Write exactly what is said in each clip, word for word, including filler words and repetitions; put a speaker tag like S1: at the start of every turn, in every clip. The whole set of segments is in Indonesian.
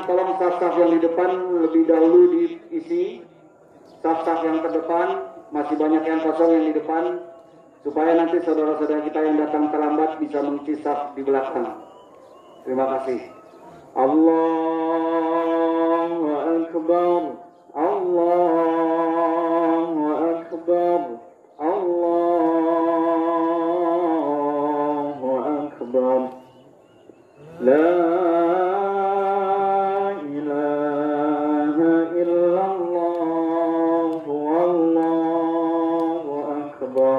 S1: tolong saf-saf yang di depan lebih dahulu diisi. Saf-saf yang ke depan, masih banyak yang kosong yang di depan, supaya nanti saudara-saudara kita yang datang terlambat bisa mengisi saf di belakang. Terima kasih. Allahu Akbar, Allahu Akbar, Allahu Akbar. La ilaha illallah, Allahu Akbar,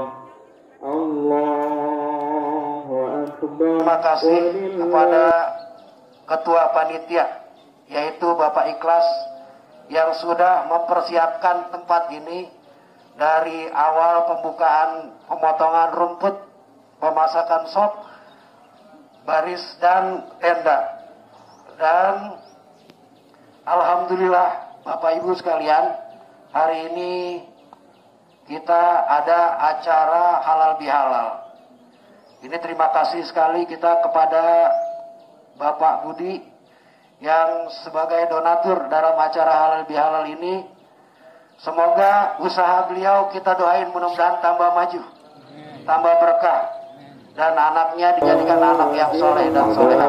S1: Allahu Akbar.
S2: Terima kasih kepada Ketua Panitia, yaitu Bapak Ikhlas, yang sudah mempersiapkan tempat ini dari awal pembukaan pemotongan rumput, pemasakan sop, baris dan tenda. Dan alhamdulillah Bapak Ibu sekalian, hari ini kita ada acara halal bihalal. Ini terima kasih sekali kita kepada Bapak Budi yang sebagai donatur dalam acara halal bihalal ini. Semoga usaha beliau kita doain mudah-mudahan tambah maju, tambah berkah, dan anaknya dijadikan anak yang soleh dan soleha.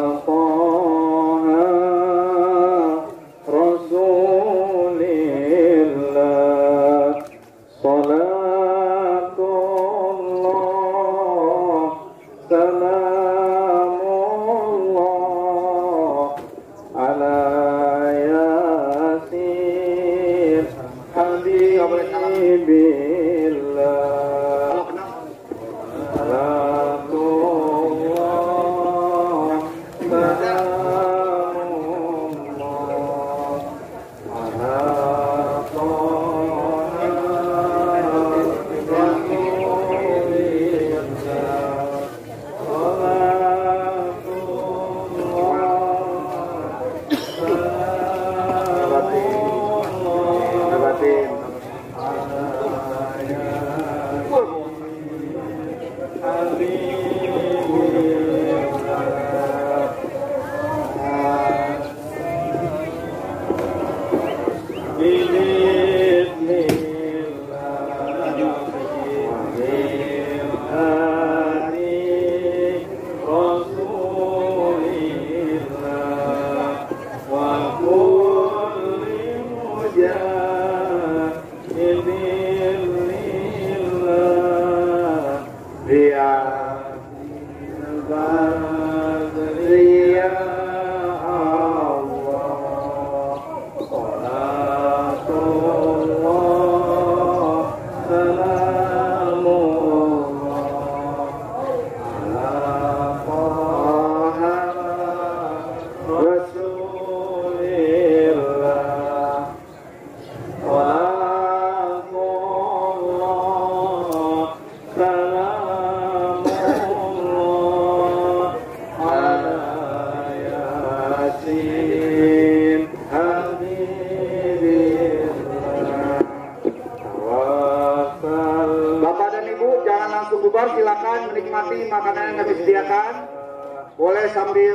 S1: Silakan menikmati makanan yang kami sediakan. Boleh sambil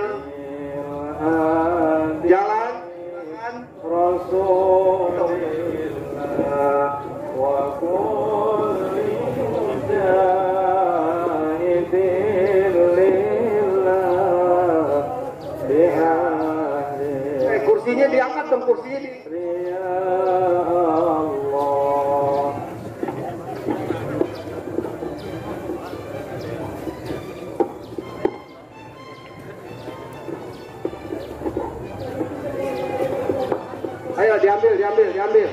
S1: jalan. Rasulullah wa kulli mujahidin lillah bi'ahdi. Eh, kursinya diangkat dong, kursinya di diambil, diambil, diambil.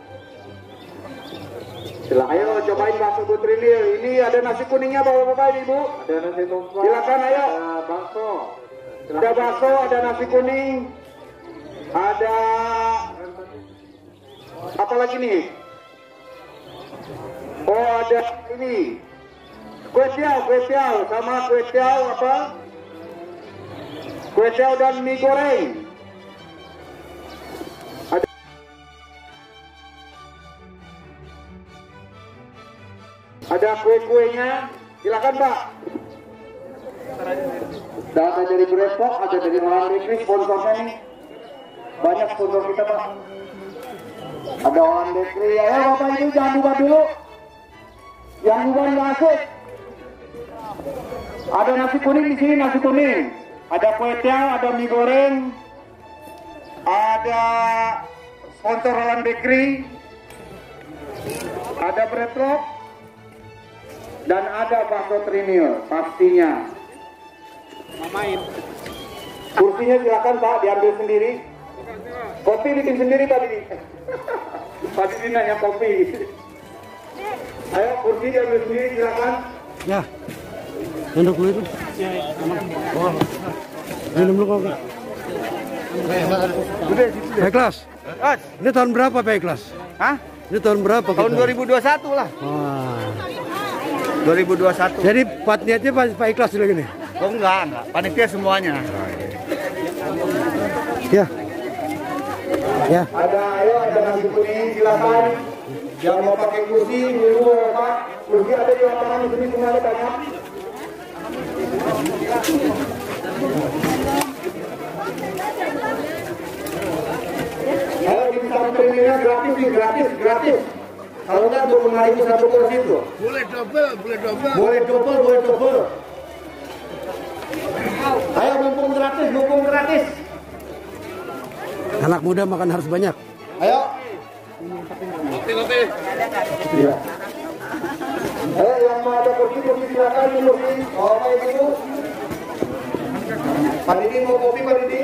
S1: Silakan, ayo cobain bakso Butrinil. Ini ada nasi kuningnya bapak-bapak, ibu. Ada nasi tumpeng. Silakan, ayo. Ada bakso. Ada bakso, ada nasi kuning. Ada apa lagi nih? Oh, ada ini. Kue tiaw, kue tiaw sama kue tiaw apa? Kue tiaw dan mie goreng. Ada kue-kuenya, silakan Pak. Dan ada dari Brepok, ada dari Malang Negeri, sponsornya nih. banyak sponsor kita Pak. Ada One Bakery, ya Bapak Ibu jangan buka dulu. Yang buka nggak asik. Ada nasi kuning di sini, nasi kuning. Ada kue tiaw, ada mie goreng. Ada sponsor One Bakery. Ada bread rock. Dan ada bakso trinil pastinya.
S3: Main.
S1: Kursinya silakan Pak diambil sendiri. Kopi bikin sendiri tadi. Tadi ini nanya kopi. Ayo kursi diambil sendiri silakan.
S3: Ya. Duduk dulu itu. Oh. Minum dulu kok. Pak Ikhlas. Ini tahun berapa Pak Ikhlas?
S4: Hah?
S3: Ini tahun berapa?
S4: Tahun
S3: kita?
S4: dua ribu dua puluh satu lah.
S3: Wah.
S4: dua ribu dua puluh satu.
S3: Jadi panitianya Pak Pak Ikhlas dulu gini.
S4: Oh enggak, enggak. Panitia semuanya.
S3: Ya. Ya.
S1: Ada ayo ada nasi kuning silakan. Yang mau pakai kursi dulu Pak. Kursi ada di lapangan di sini semuanya banyak. Ayo di sampingnya gratis nih, gratis, gratis. Kalau enggak dua puluh lima ribu satu kursi itu.
S4: Boleh double, boleh double.
S1: Boleh double, boleh double. Ayo mumpung gratis, mumpung gratis.
S3: Anak muda makan harus banyak.
S1: Ayo.
S4: Oke, oke.
S1: Iya. Ayo yang mau ada kursi, kursi silakan di kursi. Oh, Pak Ibu. Pak Didi mau kopi Pak Didi?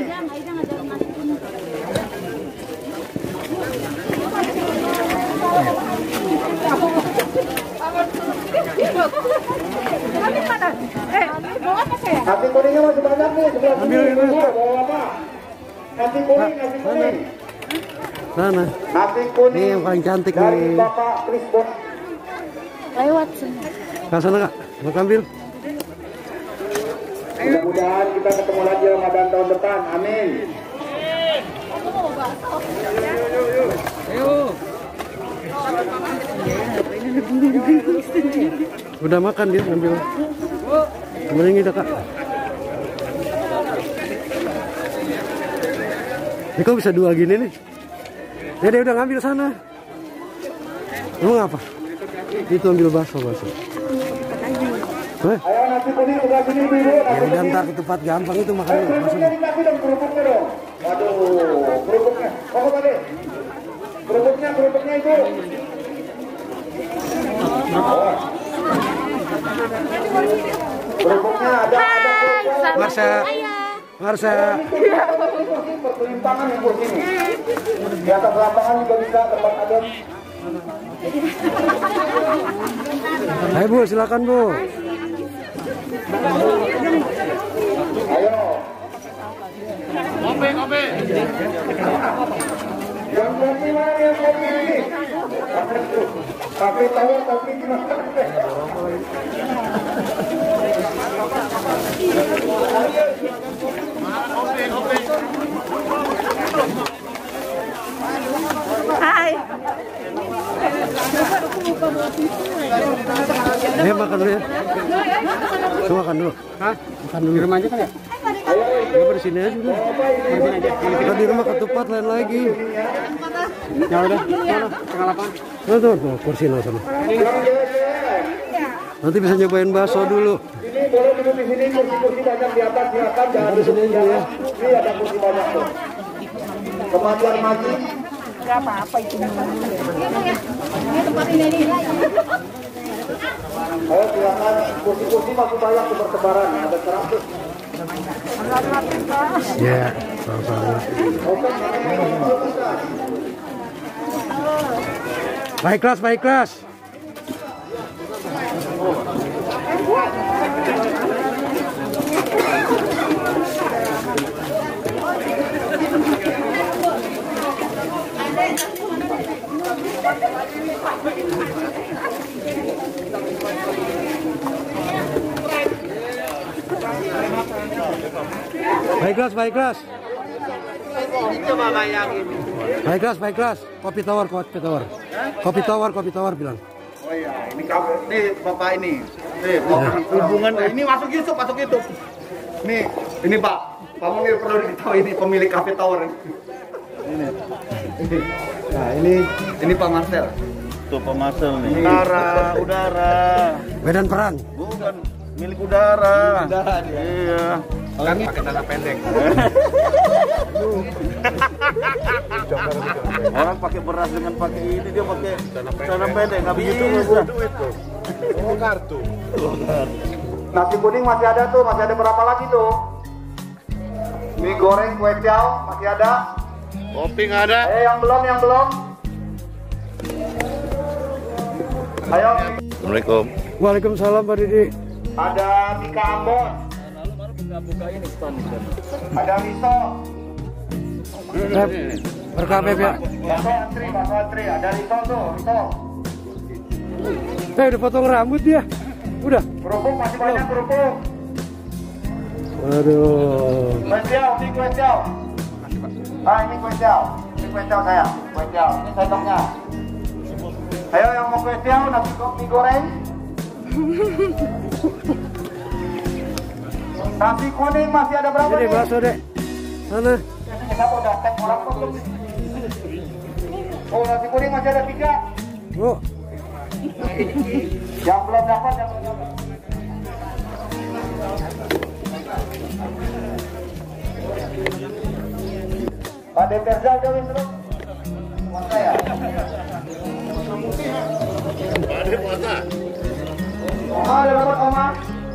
S1: Nasi kuningnya masih banyak nih, sebelah sini. Bawa apa? Nasi kuning, nasi kuning.
S3: Sana.
S1: Nasi kuning.
S3: Ini yang paling cantik
S1: dari
S3: nih.
S1: Bapak Chris Bon.
S5: Lewat sini.
S3: Ke sana Kak, mau ambil.
S1: Mudah-mudahan kita ketemu lagi Ramadan tahun depan. Amin.
S3: Udah makan dia ambil. Kemudian kita Kak. Ini kok bisa dua gini nih? Ya dia udah ngambil sana. Emang apa? Itu ambil bakso bakso. Hah?
S1: Ayo nasi kuning sebelah sini dulu.
S3: Ya udah ntar ke tempat gampang itu makannya bakso.
S1: Kerupuknya dikasih dong, kerupuknya dong. Waduh, kerupuknya. Oh, Pak De. Kerupuknya, kerupuknya itu. Oh. Kerupuknya ada, ada kerupuk.
S3: Marsha. Marsha.
S1: Pergelimpangan yang kursi ini. Di atas lapangan juga bisa tempat ada.
S3: Ayo Bu, silakan Bu.
S1: Ayo.
S4: Kopi, kopi.
S1: Yang kopi mana yang kopi ini? Kopi tahu, kopi gimana?
S4: Kopi, kopi.
S5: Hai.
S3: Ayo makan dulu ya. Coba makan dulu. Hah? Makan dulu. Di rumah aja kan ya? Ya di sini aja dulu. Kita di rumah ketupat lain lagi. Ya udah, mana? Tengah lapangan. Tuh, tuh, tuh, kursi lo sana. Nanti bisa nyobain bakso dulu.
S1: Ini boleh duduk di sini, kursi-kursi banyak di atas, silakan jangan
S3: di sini aja ya.
S1: Ini ada kursi banyak tuh. Kemajuan maju.
S5: Enggak apa-apa itu. Ini tempat ini nih.
S1: Ayo silakan, kursi-kursi masih banyak di bertebaran, ada seratus.
S3: Ya, sama-sama. Baik kelas, baik kelas. Baik kelas, baik kelas.
S4: Coba bayangin.
S3: Baik kelas, baik kelas. Kopi tawar, kopi tawar. Kopi tawar, kopi tawar bilang.
S4: Oh iya, ini kafe, nih bapak ini, nih bapak hubungan, ini masuk YouTube, masuk YouTube. Nih, ini Pak, Pak Munir perlu diketahui ini pemilik kafe tower. Ini. Nah, ini ini Pak Marcel. Tuh Pak Marcel nih. Udara, udara.
S3: Medan perang.
S4: Bukan milik udara. Udara dia. Iya. Kan pakai celana pendek. Orang pakai beras dengan pakai ini, dia pakai celana pendek, nggak bisa. Oh, kartu.
S1: Nasi kuning masih ada tuh, masih ada berapa lagi tuh? Mie goreng, kue tiaw masih ada.
S4: Kopi nggak ada.
S1: Eh, yang belum, yang belum. Ayo.
S4: Assalamualaikum.
S3: Waalaikumsalam Pak Didi.
S1: Ada Mika Ambon. Ada Riso.
S3: Pep, berkah Pep ya.
S1: Bakso antri, bakso antri. Ada Riso tuh, Riso.
S3: Eh, udah potong rambut dia. Udah.
S1: Kerupuk masih banyak kerupuk.
S3: Aduh.
S1: Kue tiaw, ini kue tiaw. Ah, ini kue tiaw. Ini kue tiaw saya. Kue tiaw. Ini sendoknya. Ayo yang mau kue tiaw, nasi mie goreng. Nasi kuning masih ada berapa
S3: Ini
S1: nih?
S3: bakso dek. Sana.
S1: Kenapa udah tag orang tuh? Oh, nasi kuning masih ada tiga.
S3: Oh.
S1: Yang belum dapat, yang belum dapat. Pak Deterza udah wis belum? Puasa ya?
S4: Ada puasa.
S1: Oma ada dapat Oma?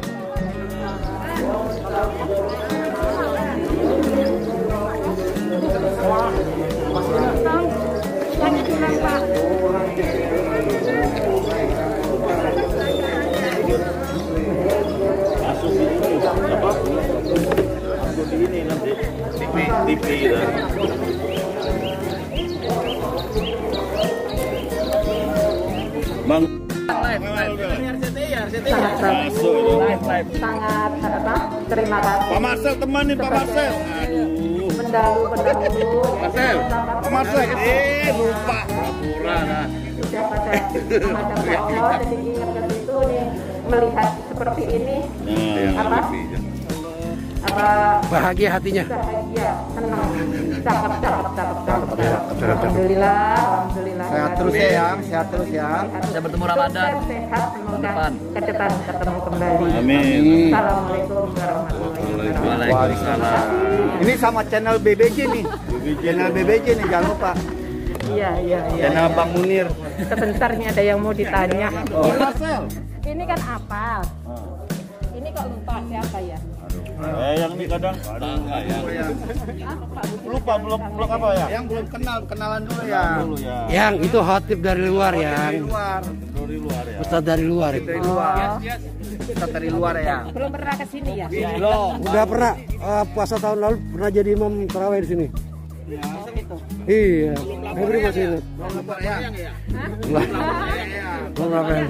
S5: Yang kurang Pak.
S4: Masuk ini apa? Masuk di ini nanti T V T V gitu. Bang.
S5: Sangat sangat apa? Terima kasih.
S4: Pak Marcel temani Pak Marcel. Aduh.
S5: Pendahulu pendahulu.
S4: Marcel. Pak Marcel. Eh lupa. Pura nah.
S5: Sudah pada menghadap Allah, jadi ingat ke situ nih melihat seperti ini. Apa? Apa?
S3: Bahagia hatinya.
S5: Bahagia, senang, cakep, cakep, cakep, cakep, cakep. Alhamdulillah, alhamdulillah.
S4: Sehat terus ya, yang sehat terus ya.
S5: Saya bertemu Ramadan. Sehat, semoga ke depan ketemu kembali.
S4: Amin.
S5: Assalamualaikum warahmatullahi wabarakatuh.
S4: Waalaikumsalam. Ini sama channel B B J nih. Channel B B J nih, jangan lupa.
S5: Iya, iya, iya.
S4: Channel Bang Munir.
S5: Sebentar nih ada yang mau ditanya.
S4: Oh. Marcel.
S5: Ini kan apa? Ini kok lupa siapa ya?
S4: Eh yang ini kadang lupa belum belum apa ya? Yang belum kenal kenalan dulu ya. Dulu ya.
S3: Yang itu hotip dari luar ya.
S4: Dari luar. Dari luar ya.
S3: Ustaz dari luar itu.
S4: Dari luar. Kita dari luar ya.
S5: Belum pernah ke sini ya?
S3: Belum. Udah pernah uh, puasa tahun lalu pernah jadi imam tarawih di sini. Iya. Febri masih ingat. Belum berapa ya?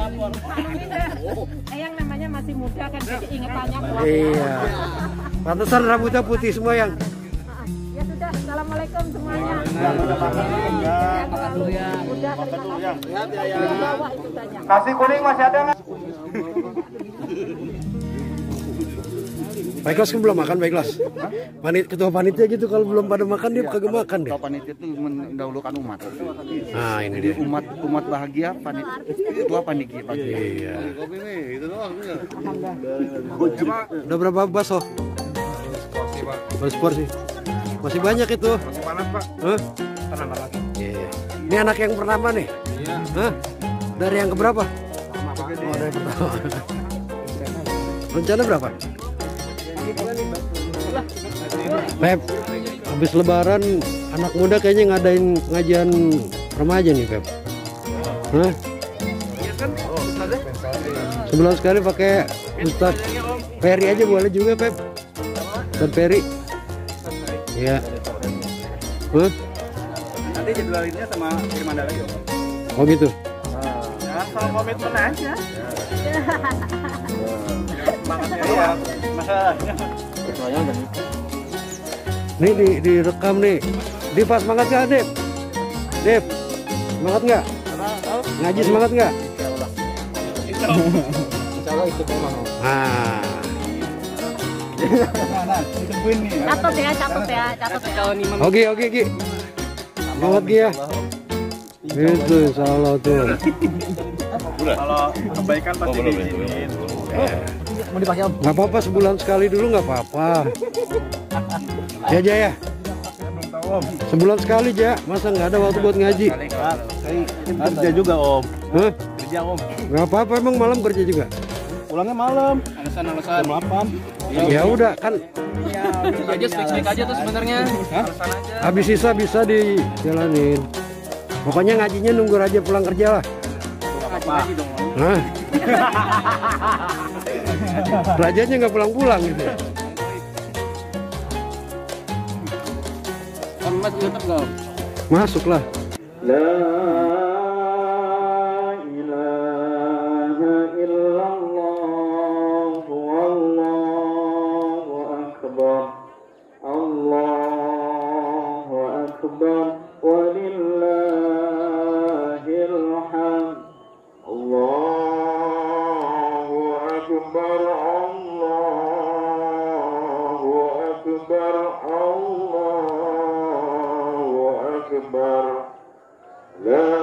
S5: Yang namanya masih muda kan jadi ingetannya kuat.
S3: Iya. Pantesan rambutnya putih semua yang.
S5: Ya sudah, assalamualaikum semuanya. Udah, terima kasih. Bawa itu banyak.
S1: Nasi kuning masih ada nggak?
S3: Baik kelas kan belum makan Baik kelas. Panit ketua panitia gitu kalau belum pada makan dia kagak makan deh.
S4: Ketua panitia itu mendahulukan umat.
S3: Nah ini dia.
S4: Umat umat bahagia panitia ketua panitia.
S3: Iya.
S4: Kopi nih, itu doang.
S3: Udah berapa bakso? Baru porsi. Masih banyak itu.
S4: Masih panas Pak.
S3: Hah?
S4: Tenang lagi.
S3: Iya. Ini anak yang pertama nih.
S4: Iya.
S3: Hah? Dari yang keberapa?
S4: Sama Pak.
S3: Oh, dari pertama. Rencana berapa? Pep, habis lebaran anak muda kayaknya ngadain pengajian remaja nih Pep. Hah? Sebulan sekali pakai Ustaz Ferry aja boleh juga Pep. Ustaz Ferry. Iya. Hah?
S4: Nanti jadwalinnya sama Firman lagi.
S3: Oh gitu.
S4: Ya, soal komitmen aja. Semangatnya ya. Masalahnya. Ketuanya udah
S3: Nih di, direkam nih. Di pas semangat nggak Dip? Dip, semangat nggak? Ngaji semangat nggak?
S4: Insya Allah itu memang.
S3: Nah.
S5: Catat ya, catat ya, catat ya.
S3: Oke oke Ki. Semangat Gi ya. Itu insya Allah tuh.
S4: Kalau kebaikan pasti diizinin.
S3: Mau dipakai Om? Nggak apa-apa, sebulan sekali dulu nggak apa-apa. Ya Ja ya. Sebulan sekali Ja, masa nggak ada waktu buat ngaji?
S4: Kerja juga Om.
S3: Hah?
S4: Kerja Om.
S3: Nggak apa-apa, emang malam kerja juga?
S4: Pulangnya malam.
S6: Alasan-alasan.
S4: Jam delapan.
S3: Ya udah kan.
S6: Aja speak-speak aja tuh sebenarnya.
S3: Habis sisa bisa dijalanin. Pokoknya ngajinya nunggu Raja pulang kerja lah.
S6: Ngaji dong.
S3: Hah? Rajanya nggak pulang-pulang gitu.
S6: Om Mas YouTube nggak?
S3: Masuk lah.
S1: La ilaha illallah wallahu akbar. Allahu akbar walillahil hamd. Allahu akbar. Allahu akbar. Allahu akbar. La